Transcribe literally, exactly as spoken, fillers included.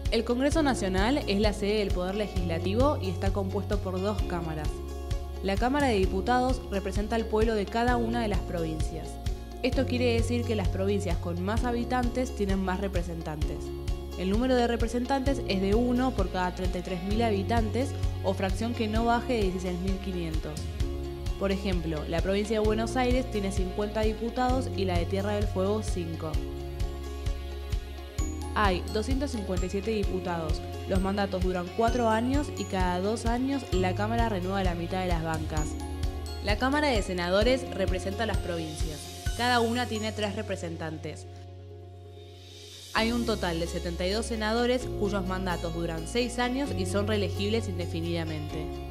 El Congreso Nacional es la sede del Poder Legislativo y está compuesto por dos cámaras. La Cámara de Diputados representa al pueblo de cada una de las provincias. Esto quiere decir que las provincias con más habitantes tienen más representantes. El número de representantes es de uno por cada treinta y tres mil habitantes o fracción que no baje de dieciséis mil quinientos. Por ejemplo, la provincia de Buenos Aires tiene cincuenta diputados y la de Tierra del Fuego cinco. Hay doscientos cincuenta y siete diputados, los mandatos duran cuatro años y cada dos años la Cámara renueva la mitad de las bancas. La Cámara de Senadores representa a las provincias, cada una tiene tres representantes. Hay un total de setenta y dos senadores cuyos mandatos duran seis años y son reelegibles indefinidamente.